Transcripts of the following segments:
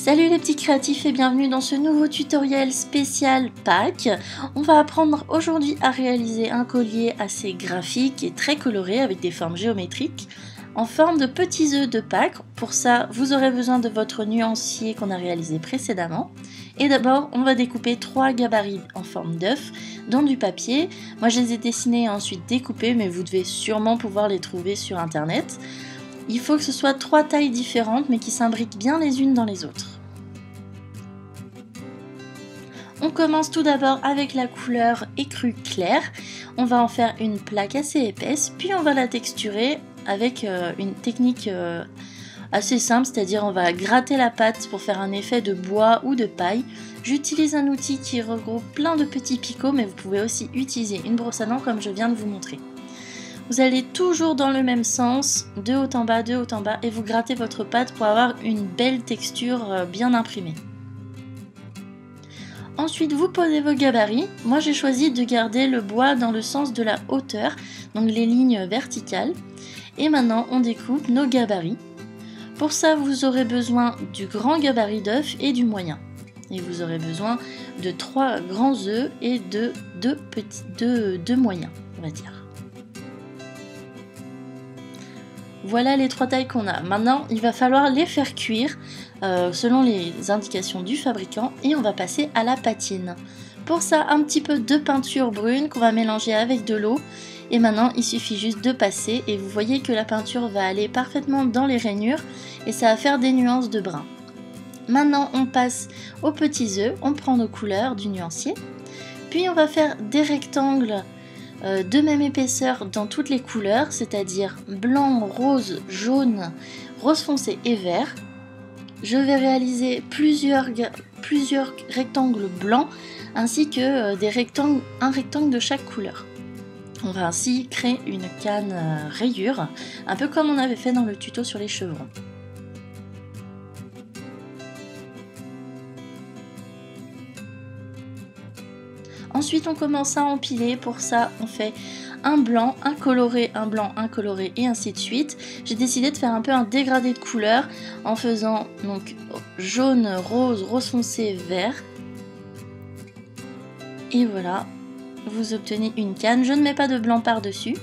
Salut les petits créatifs et bienvenue dans ce nouveau tutoriel spécial Pâques. On va apprendre aujourd'hui à réaliser un collier assez graphique et très coloré avec des formes géométriques en forme de petits œufs de Pâques. Pour ça, vous aurez besoin de votre nuancier qu'on a réalisé précédemment. Et d'abord, on va découper 3 gabarits en forme d'œuf dans du papier. Moi, je les ai dessinés et ensuite découpés, mais vous devez sûrement pouvoir les trouver sur internet. Il faut que ce soit 3 tailles différentes mais qui s'imbriquent bien les unes dans les autres. On commence tout d'abord avec la couleur écrue claire. On va en faire une plaque assez épaisse, puis on va la texturer avec une technique assez simple, c'est-à-dire on va gratter la pâte pour faire un effet de bois ou de paille. J'utilise un outil qui regroupe plein de petits picots, mais vous pouvez aussi utiliser une brosse à dents comme je viens de vous montrer. Vous allez toujours dans le même sens, de haut en bas, et vous grattez votre pâte pour avoir une belle texture bien imprimée. Ensuite, vous posez vos gabarits. Moi, j'ai choisi de garder le bois dans le sens de la hauteur, donc les lignes verticales. Et maintenant, on découpe nos gabarits. Pour ça, vous aurez besoin du grand gabarit d'œuf et du moyen. Et vous aurez besoin de 3 grands œufs et de 2 moyens, on va dire. Voilà les 3 tailles qu'on a. Maintenant, il va falloir les faire cuire selon les indications du fabricant et on va passer à la patine. Pour ça, un petit peu de peinture brune qu'on va mélanger avec de l'eau. Et maintenant, il suffit juste de passer et vous voyez que la peinture va aller parfaitement dans les rainures et ça va faire des nuances de brun. Maintenant, on passe aux petits œufs, on prend nos couleurs du nuancier. Puis on va faire des rectangles de même épaisseur dans toutes les couleurs, c'est-à-dire blanc, rose, jaune, rose foncé et vert. Je vais réaliser plusieurs rectangles blancs ainsi que un rectangle de chaque couleur. On va ainsi créer une canne rayure, un peu comme on avait fait dans le tuto sur les chevrons. Ensuite, on commence à empiler. Pour ça, on fait un blanc, un coloré, un blanc, un coloré et ainsi de suite. J'ai décidé de faire un peu un dégradé de couleurs en faisant donc jaune, rose, rose foncé, vert. Et voilà, vous obtenez une canne. Je ne mets pas de blanc par-dessus.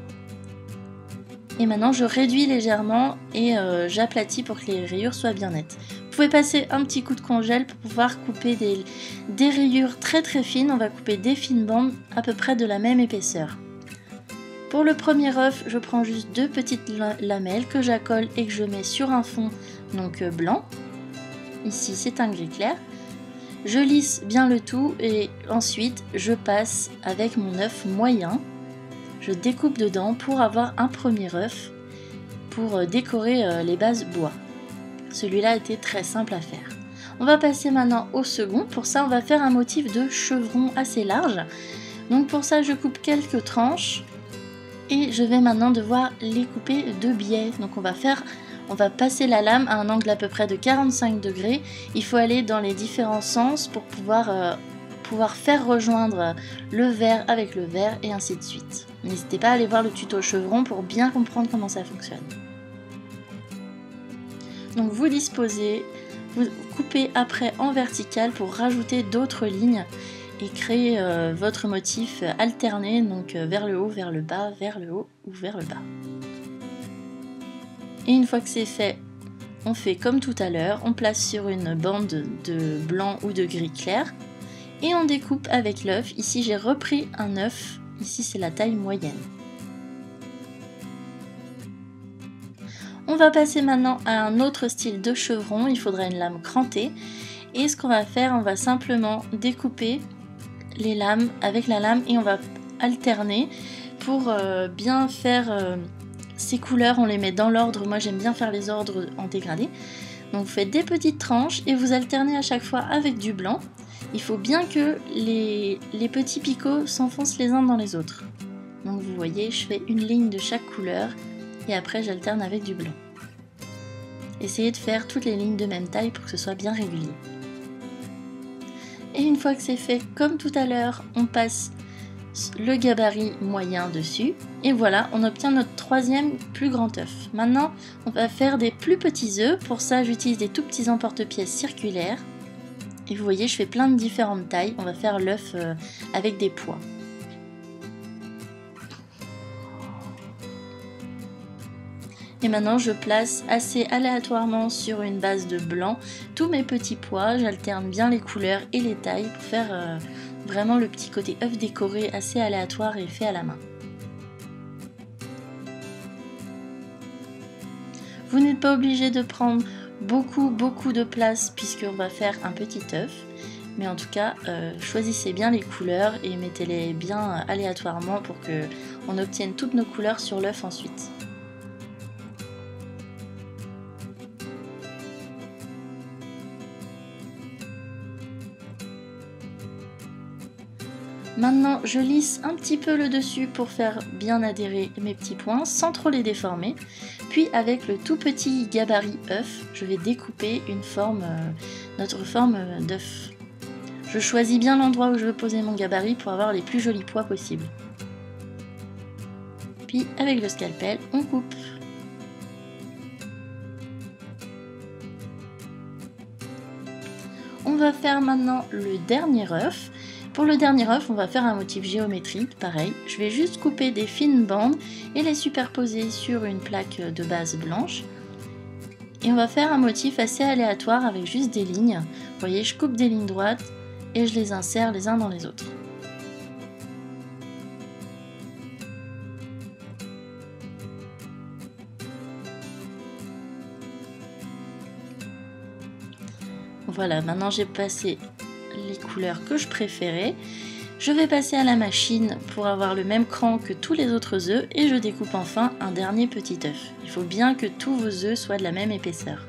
Et maintenant, je réduis légèrement et j'aplatis pour que les rayures soient bien nettes. Vous pouvez passer un petit coup de congèle pour pouvoir couper des rayures très fines. On va couper des fines bandes à peu près de la même épaisseur. Pour le premier œuf, je prends juste 2 petites lamelles que j'accole et que je mets sur un fond donc blanc. Ici, c'est un gris clair. Je lisse bien le tout et ensuite, je passe avec mon œuf moyen. Je découpe dedans pour avoir un premier œuf pour décorer les bases bois. Celui-là était très simple à faire. On va passer maintenant au second. Pour ça, on va faire un motif de chevron assez large. Donc pour ça, je coupe quelques tranches et je vais maintenant devoir les couper de biais. Donc on va passer la lame à un angle à peu près de 45 degrés. Il faut aller dans les différents sens pour pouvoir faire rejoindre le vert avec le vert et ainsi de suite. N'hésitez pas à aller voir le tuto chevron pour bien comprendre comment ça fonctionne. Donc vous disposez, vous coupez après en vertical pour rajouter d'autres lignes et créer votre motif alterné, donc vers le haut, vers le bas, vers le haut ou vers le bas. Et une fois que c'est fait, on fait comme tout à l'heure, on place sur une bande de blanc ou de gris clair et on découpe avec l'œuf. Ici j'ai repris un œuf, ici c'est la taille moyenne. On va passer maintenant à un autre style de chevron, il faudra une lame crantée. Et ce qu'on va faire, on va simplement découper les lames avec la lame et on va alterner pour bien faire ces couleurs, on les met dans l'ordre. Moi j'aime bien faire les ordres en dégradé. Donc vous faites des petites tranches et vous alternez à chaque fois avec du blanc. Il faut bien que les petits picots s'enfoncent les uns dans les autres. Donc vous voyez, je fais une ligne de chaque couleur. Et après j'alterne avec du blanc. Essayez de faire toutes les lignes de même taille pour que ce soit bien régulier. Et une fois que c'est fait, comme tout à l'heure, on passe le gabarit moyen dessus. Et voilà, on obtient notre troisième plus grand œuf. Maintenant, on va faire des plus petits œufs. Pour ça, j'utilise des tout petits emporte-pièces circulaires. Et vous voyez, je fais plein de différentes tailles. On va faire l'œuf avec des pois. Et maintenant, je place assez aléatoirement sur une base de blanc tous mes petits pois. J'alterne bien les couleurs et les tailles pour faire vraiment le petit côté œuf décoré assez aléatoire et fait à la main. Vous n'êtes pas obligé de prendre beaucoup de place puisqu'on va faire un petit œuf. Mais en tout cas, choisissez bien les couleurs et mettez-les bien aléatoirement pour qu'on obtienne toutes nos couleurs sur l'œuf ensuite. Maintenant, je lisse un petit peu le dessus pour faire bien adhérer mes petits points sans trop les déformer. Puis avec le tout petit gabarit œuf, je vais découper notre forme d'œuf. Je choisis bien l'endroit où je veux poser mon gabarit pour avoir les plus jolis pois possibles. Puis avec le scalpel, on coupe. On va faire maintenant le dernier œuf. Pour le dernier œuf, on va faire un motif géométrique, pareil. Je vais juste couper des fines bandes et les superposer sur une plaque de base blanche. Et on va faire un motif assez aléatoire avec juste des lignes. Vous voyez, je coupe des lignes droites et je les insère les uns dans les autres. Voilà, maintenant j'ai passé les couleurs que je préférais. Je vais passer à la machine pour avoir le même cran que tous les autres œufs et je découpe enfin un dernier petit œuf. Il faut bien que tous vos œufs soient de la même épaisseur.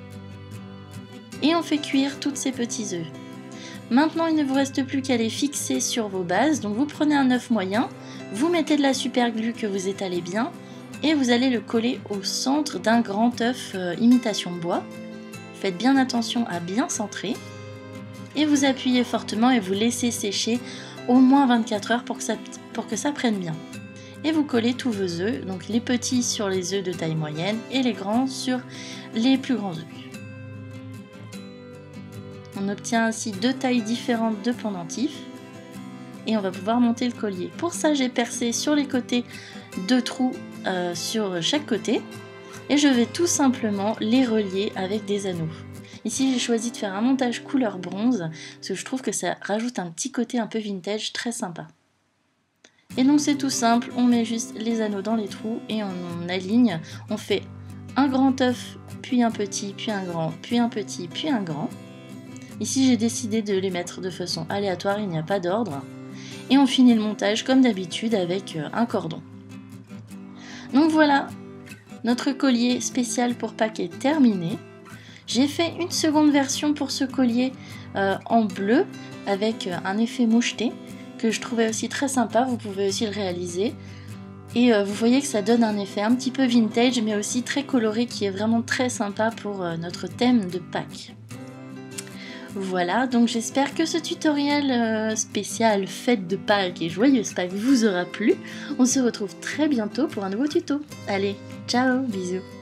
Et on fait cuire tous ces petits œufs. Maintenant, il ne vous reste plus qu'à les fixer sur vos bases. Donc vous prenez un œuf moyen, vous mettez de la super glue que vous étalez bien et vous allez le coller au centre d'un grand œuf imitation bois. Faites bien attention à bien centrer. Et vous appuyez fortement et vous laissez sécher au moins 24 heures pour que ça prenne bien. Et vous collez tous vos œufs, donc les petits sur les œufs de taille moyenne et les grands sur les plus grands œufs. On obtient ainsi deux tailles différentes de pendentifs et on va pouvoir monter le collier. Pour ça, j'ai percé sur les côtés 2 trous sur chaque côté et je vais tout simplement les relier avec des anneaux. Ici, j'ai choisi de faire un montage couleur bronze parce que je trouve que ça rajoute un petit côté un peu vintage très sympa. Et donc c'est tout simple, on met juste les anneaux dans les trous et on aligne. On fait un grand œuf, puis un petit, puis un grand, puis un petit, puis un grand. Ici, j'ai décidé de les mettre de façon aléatoire, il n'y a pas d'ordre. Et on finit le montage comme d'habitude avec un cordon. Donc voilà, notre collier spécial pour Pâques est terminé. J'ai fait une seconde version pour ce collier en bleu avec un effet moucheté que je trouvais aussi très sympa, vous pouvez aussi le réaliser. Et vous voyez que ça donne un effet un petit peu vintage mais aussi très coloré qui est vraiment très sympa pour notre thème de Pâques. Voilà, donc j'espère que ce tutoriel spécial fête de Pâques et joyeuse Pâques vous aura plu. On se retrouve très bientôt pour un nouveau tuto. Allez, ciao, bisous.